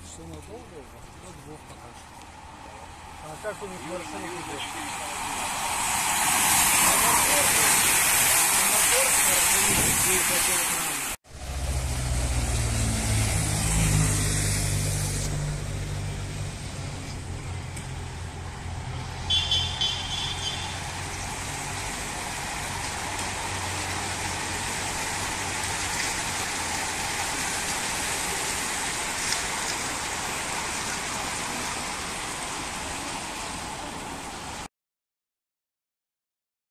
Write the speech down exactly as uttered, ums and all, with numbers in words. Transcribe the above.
Машина долго? До двух пока что. А как у них маршрут идет? На мотор, на мотор,